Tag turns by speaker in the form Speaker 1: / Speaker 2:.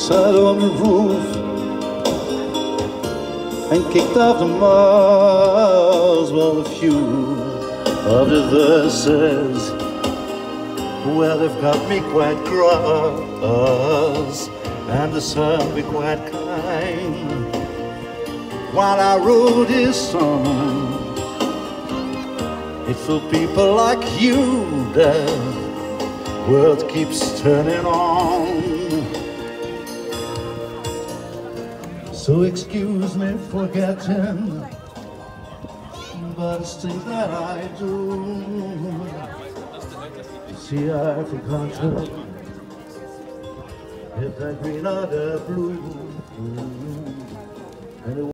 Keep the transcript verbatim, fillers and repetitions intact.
Speaker 1: sat on the roof and kicked off the Mars. Well, a few of the verses, well, they've got me quite cross, and the sun be quite kind. While I wrote this song, it's for people like you that the world keeps turning on. So excuse me for getting, but it's things that I do. See, I forgot to, if that green or the blue. And it